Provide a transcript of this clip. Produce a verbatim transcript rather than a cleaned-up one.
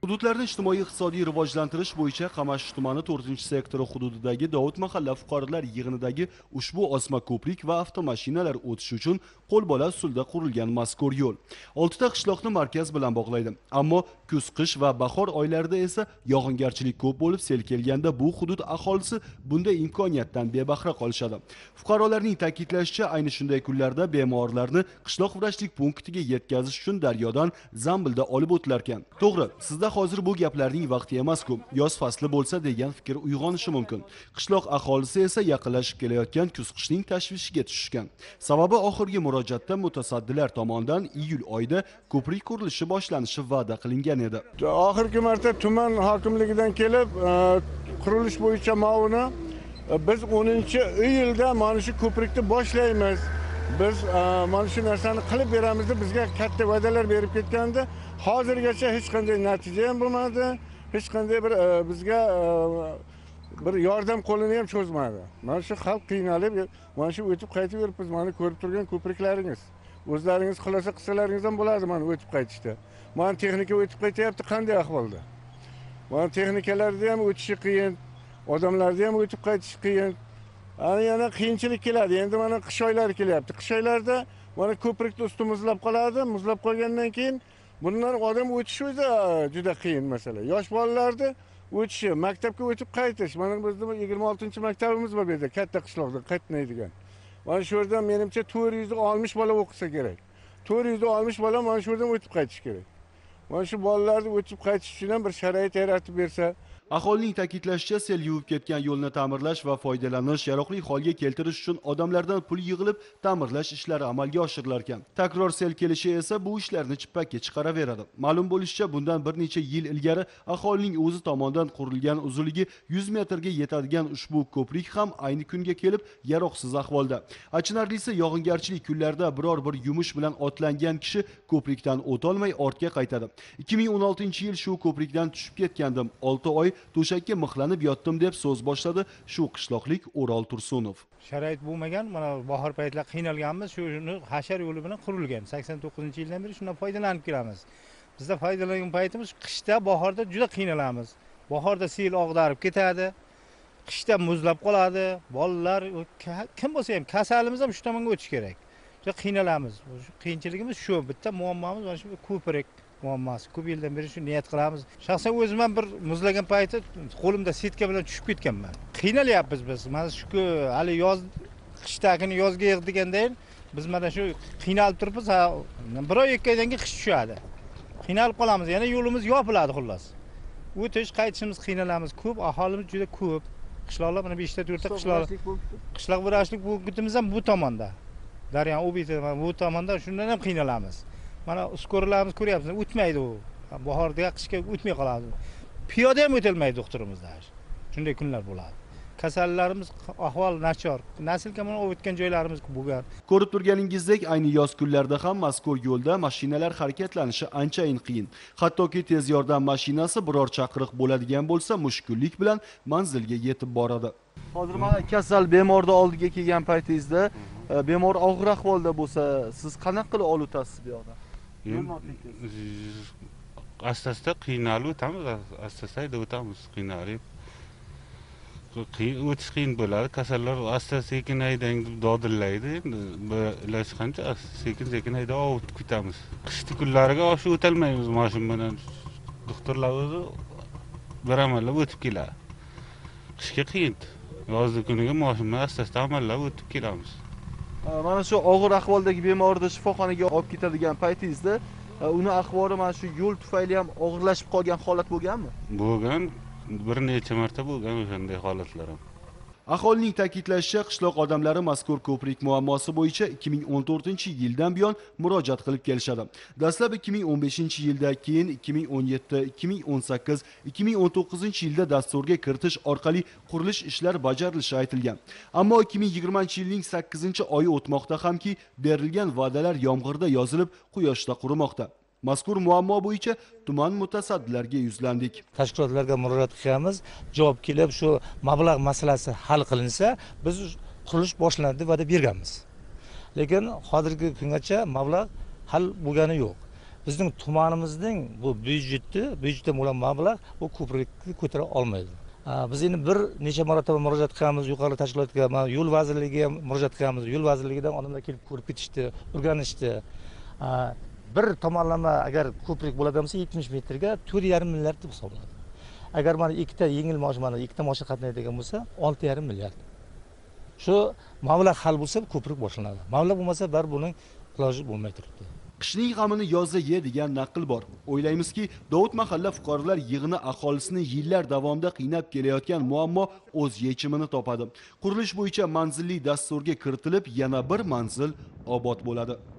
Hududlarni ijtimoiy-iqtisodiy rivojlantirish bo'yicha Qamashi tumani to'rtinchi sektori hududidagi Dovud mahalla fuqarolar yig'inidagi ushbu osma ko'prik va avtomashinalar o'tishi uchun qo'lbola usulda qurilgan mazkur yo'l oltita qishloqni markaz bilan bog'laydi. Ammo kuz, qish va bahor oylarida esa yog'ingarchilik ko'p bo'lib, sel kelganda bu hudud aholisi bunday imkoniyatdan bebahra qolishadi. Fuqarolarning ta'kidlashicha, ayni shunday kunlarda bemorlarni qishloq vrachlik punktiga yetkazish uchun daryodan zambilda olib o'tilar ekan. To'g'ri, sizda hozir bu gaplarning vaqti emas-ku. Yoz fasli bo'lsa degan fikr uyg'onishi mumkin. Qishloq aholisi esa yaqinlashib kelayotgan kuz-qishning tashvishiga tushishgan. Sababi oxirgi murojaatda mutasaddilar tomonidan iyul oyida ko'prik qurilishi boshlanishi va'da qilingan edi. Oxirgi marta tuman hokimligidan kelib qurilish bo'yicha ma'murni biz o'ninchi iyulda mana shu ko'prikni boshlaymiz. Biz mana shu narsani qilib beramiz deb bizga katta va'dalar berib ketganda, hozirgacha hech qanday natija ham bo'lmadi, hech qanday bir bizga bir yordam qo'lini ham cho'zmadi. Mana shu xalq qiynalib, mana shu o'tib qaytib yuribmiz. Mana ko'rib turgan ko'priklaringiz. O'zlaringiz xulosa qilsalaringiz ham bo'ladi mana o'tib qaytishda. Mana texnika o'tib qaytyapti, qanday ahvolda? Mana texnikalarda ham o'tishi qiyin, odamlarda ham o'tib qaytish qiyin. Ana yana qiyinchilik keladi. Endi mana qish oylari kelyapti. Qish oylarida mana ko'prikni usti muzlab qoladi. Muzlab qolgandan keyin bundan odam o'tishi o'zi juda qiyin masala. Yosh bolalarni o'tishi, maktabga o'tib qaytish. Mana bizning yigirma oltinchi maktabimiz bor bu yerda, katta qishloqda qatnaydigan. Mana shu yerdan menimcha to'rt yuz oltmish bola o'qisa kerak. to'rt yuz oltmish bola mana shu yerdan o'tib qaytish kerak. Mana shu bolalarni o'tib qaytish uchun ham bir sharoit yaratib bersa. Aholining ta'kidlashicha, sel yuvib ketgan yo'lni ta'mirlash va foydalanish, yaroqli holga keltirish uchun odamlardan pul yig'ilib, ta'mirlash ishlari amalga oshirilar ekan. Takror sel kelishi esa bu ishlarni chippakka chiqaraveradi. Ma'lum bo'lishicha, bundan bir necha yil ilgari aholining o'zi tomonidan qurilgan uzunligi yuz metrga yetadigan ushbu ko'prik ham ayni kunga kelib yaroqsiz ahvolda. Achinarlisi, yog'ingarchilik kunlarida biror bir yumush bilan otlangan kishi ko'prikdan o'tolmay ortga qaytadi. ikki ming o'n oltinchi yil shu ko'prikdan tushib ketgandim. olti oy to'shakka mixlanib yotdim deb so'z boshladi shu qishloqlik O'rol Tursunov. Sharoit bo'lmagan, mana bahor paytlar qiynalganmiz, shuni hashar yo'li bilan qurilgan. sakson to'qqizinchi yildan beri shundan foydalanib kelamiz. Bizda foydalangan paytimiz qishda, bahorda juda qiynalamiz. Bahorda sel og'darib ketadi, qishda muzlab qoladi. Bolalar kim bo'lsa ham kasalimiz ham shu tomonga o'tish kerak. Juda qiynalamiz. Shu qiyinchiligimiz shu. Bitta muammomiz mana shu ko'prik muammosi. Ko'p yildan beri shu niyat qilamiz. Shaxsan o'zim ham bir muzlagan payti qo'limda setka bilan tushib ketganman. Qiynalyapmiz biz. Mana shu hali yoz qishdagini yozga yig'digandan biz mana shu qiynalib turibmiz. Bir oy ikki oydan keyin qish tushadi. Qiynalib qolamiz. Yana yo'limiz yopiladi xullas. O'tish, qaytishimiz qiynalamiz. Ko'p aholimiz juda ko'p. Qishloqlar mana besh ta to'rt ta qishloq. Qishloq vrachlik punktimiz ham bu tomonda. Daryo obiti bu tomonda, shundan ham qiynalamiz. Mana uskorilarimiz ko'ryapsiz, o'tmaydi u. Bahorda qishga o'tmay qoladi. Piyoda ham o'tilmaydi doktorimizda. Shunday kunlar bo'ladi. Kasallarimiz ahvol nachor. Naslga mana o'tgan joylarimiz bo'lgan. Ko'rib turganingizdek, ayni yoz kunlarida ham mazkur yo'lda mashinalar harakatlanishi anchayin qiyin. Hattoki tez yordam mashinasi biror chaqiriq bo'ladigan bo'lsa, mushkullik bilan manzilga yetib boradi. Hozir mana kasal bemorni oldiga kelgan paytingizda, bemor og'ir ahvolda bo'lsa, siz qanaqa qilib olib o'tasiz bu yoqda? Asta-asta qiynalib o'tamiz, asta-asta haydab o'tamiz, qiynalib. O'tish qiyin bo'ladi, kasallar asta-sekin haydang deb dodillaydi. Endi iloj qancha sekin-sekin haydab olib ketamiz. Qishki kunlariga shu o'tolmaymiz mashin bilan. Doktorlar o'zi bir amallab o'tib keladi. Qishga qiyin. Yozda kuniga mashin bilan asta-asta amallab o'tib kelamiz. Mana shu og'ir ahvoldagi bemorni shifoxonaga olib ketadigan paytingizda uni ahvoli mana shu yo'l tufayli ham og'irlashib qolgan holat bo'lganmi? Bo'lgan, bir necha marta bo'lgan o'shanday holatlar ham. Aholining ta'kidlashicha, qishloq odamlari mazkur ko'prik muammosi bo'yicha ikki ming o'n to'rtinchi yildan buyon murojaat qilib kelishadi. Dastlab ikki ming o'n beshinchi yilda, keyin ikki ming o'n yetti, ikki ming o'n sakkiz, ikki ming o'n to'qqizinchi yilda dasturga kiritish orqali qurilish ishlar bajarilishi aytilgan. Ammo ikki ming yigirmanchi yilning sakkizinchi oyi o'tmoqda hamki, berilgan va'dalar yomg'irda yozilib, quyoshda qurimoqda. Mazkur muammo bo'yicha tuman mutasaddilariga yuzlandik. Tashkilotlarga murojaat qilamiz. Javob kelib, shu mablag' masalasi hal qilinsa, biz qurilish boshlanadi deb va'da berganmiz. Lekin hozirgi kungacha mablag' hal bo'lgani yo'q. bizning tumanimizning bu byudjeti, byudjetdan bo'lgan mablag' bu ko'prikni ko'tara olmaydi. Biz endi bir necha marotaba murojaat qilamiz, yuqori tashkilotga, yo'l vazirligiga murojaat qilamiz. Yo'l vazirligidan odamlar kelib ko'rib ketishdi, o'rganishdi. Bir tomonlama agar ko'prik bo'ladigan bo'lsa yetmish metrga to'rt yarim milliard deb hisoblanadi. Agar mana ikkita yengil mashina, mana ikkita mashina qatnaydigan bo'lsa olti yarim milliard. Shu mablag' hal bo'lsa ko'prik boshlanadi. Mablag' bo'lmasa bar buning iloji bo'lmay turibdi. Qishning g'amini yozda ye degan naql bor. O'ylaymizki, Dovud mahalla fuqarolar yig'ini aholisini yillar davomida qiynab kelayotgan muammo o'z yechimini topadi. Qurilish bo'yicha manzilli dasturga kiritilib, yana bir manzil obod bo'ladi.